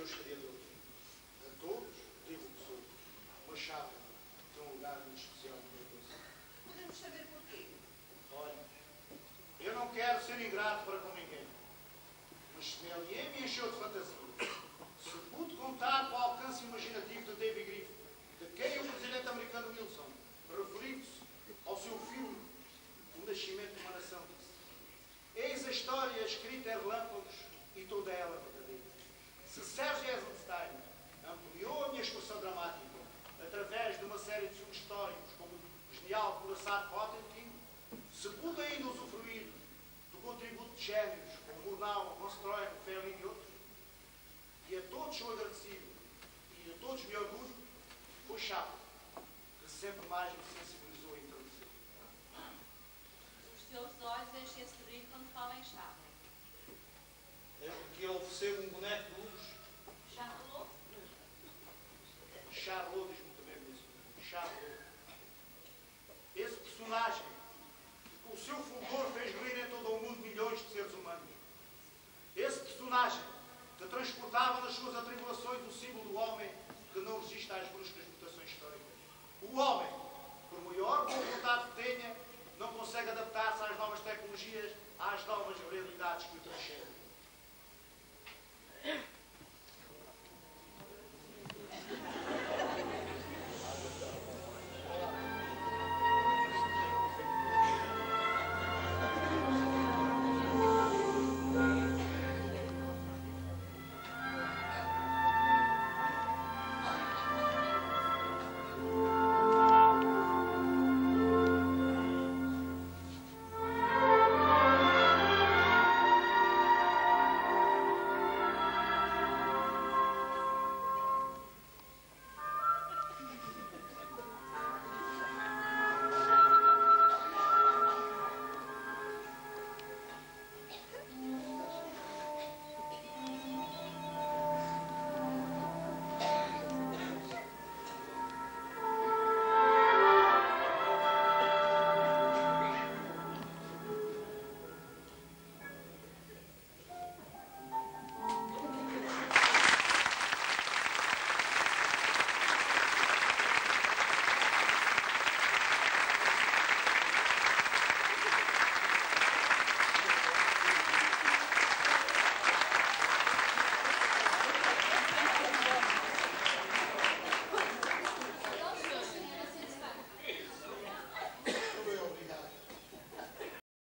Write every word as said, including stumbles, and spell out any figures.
gostaria de ouvir. A todos, digo que sou uma chave de um lugar muito especial no meu coração. Podemos saber porquê? Olha, eu não quero ser ingrato para com ninguém, mas Smelier me encheu de fantasia. Se pude contar com o alcance imaginativo de David Griffith, de quem o presidente americano Wilson, referindo-se ao seu filme O Nascimento de uma Nação, disse: eis a história escrita em relâmpagos e toda ela verdadeira. Se Serge Eisenstein ampliou a minha expressão dramática através de uma série de filmes históricos como o genial Coraçado Potemkin, se pude ainda usufruir do contributo de gênios como Murnau, Constroy, Fellini e outros, e a todos sou agradecido e a todos me orgulho, foi Chaplin, que sempre mais me sensibilizou e enterneceu. Os teus olhos enchem-se de brilho quando falam em Chaplin. É porque ele ofereceu um boneco de luz. Charlot? Charlot diz muito bem isso. Charlot. Esse personagem, que com o seu fulgor fez rir em todo o mundo milhões de seres humanos. Esse personagem que transportava nas suas atribulações o símbolo do homem que não resiste às bruscas mutações históricas. O homem, por maior boa vontade que tenha, não consegue adaptar-se às novas tecnologias, às novas realidades que o transcendem.